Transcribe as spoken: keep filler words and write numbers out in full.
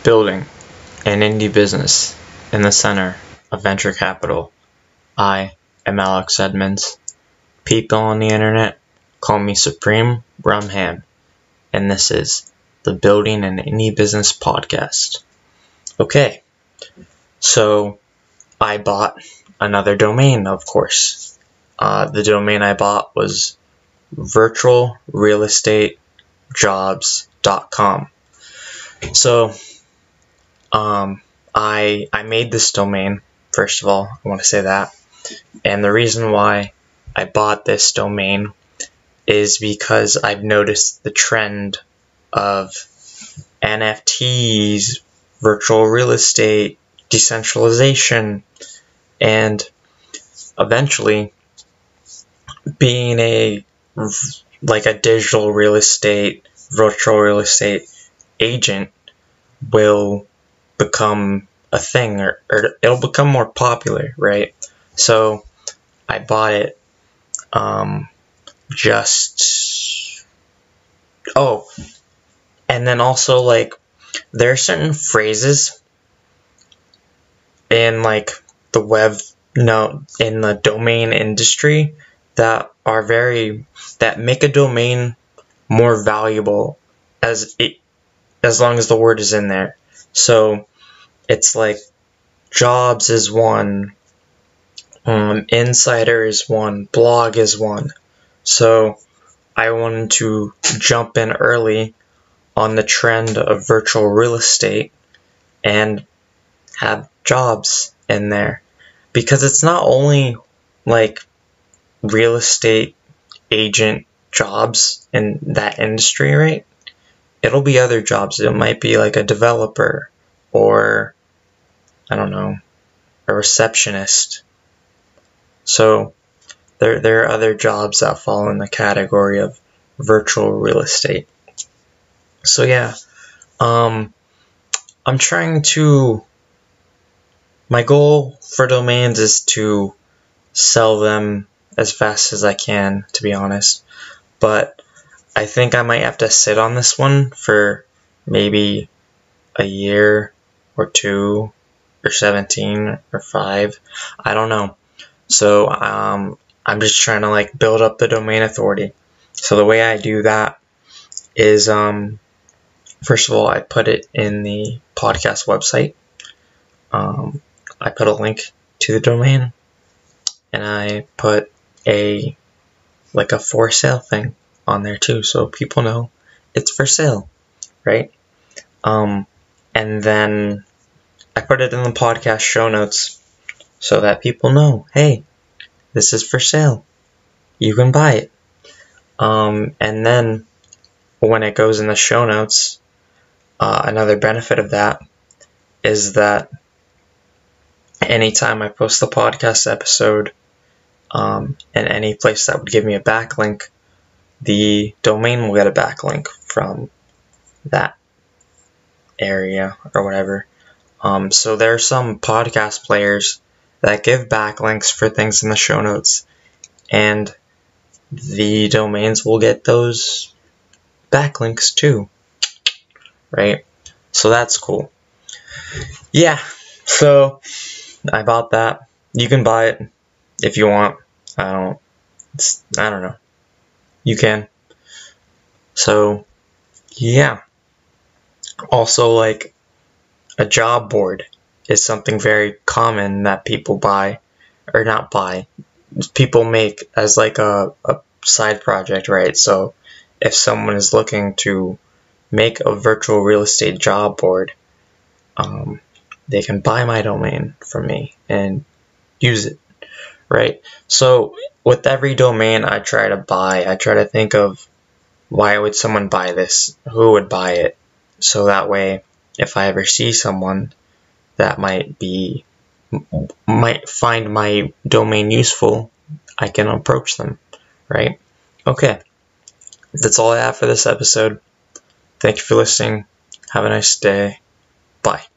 Building an indie business in the center of venture capital. I am Alex Edmonds. People on the internet call me Supreme Rumham, and this is the Building an Indie Business podcast. Okay, so I bought another domain, of course. Uh, the domain I bought was virtual real estate jobs dot com. So um, I I made this domain, first of all, I want to say that. And the reason why I bought this domain is because I've noticed the trend of N F Ts, virtual real estate, decentralization, and eventually being a like a digital real estate, virtual real estate agent will become a thing, or, or it'll become more popular, right? So I bought it um, just, oh, and then also, like, there are certain phrases in, like, the web, no, in the domain industry that are very, that make a domain more valuable as it, as long as the word is in there. So it's like jobs is one, um, insider is one, blog is one. So I wanted to jump in early on the trend of virtual real estate and have jobs in there, because it's not only like real estate agent jobs in that industry, right? It'll be other jobs. It might be like a developer, or I don't know, a receptionist. So there there are other jobs that fall in the category of virtual real estate. So yeah, um, I'm trying to, my goal for domains is to sell them as fast as I can, to be honest. But I think I might have to sit on this one for maybe a year or two or seventeen or five. I don't know. So um, I'm just trying to like build up the domain authority. So the way I do that is, um, first of all, I put it in the podcast website. Um, I put a link to the domain, and I put a like a for sale thing on there too, so people know it's for sale, right? Um, and then I put it in the podcast show notes so that people know, hey, this is for sale. You can buy it. Um, and then when it goes in the show notes, uh, another benefit of that is that anytime I post the podcast episode, um, in any place that would give me a backlink, the domain will get a backlink from that area or whatever. Um, so there are some podcast players that give backlinks for things in the show notes, and the domains will get those backlinks too, right? So that's cool. Yeah, so I bought that. You can buy it if you want. I don't, it's, I don't know. You can. So, yeah. Also, like, a job board is something very common that people buy, or not buy, people make as like a, a side project, right? So, if someone is looking to make a virtual real estate job board, um, they can buy my domain from me and use it, right? So with every domain I try to buy, I try to think of, why would someone buy this? Who would buy it? So that way, if I ever see someone that might be, might find my domain useful, I can approach them, right? Okay, that's all I have for this episode. Thank you for listening. Have a nice day. Bye.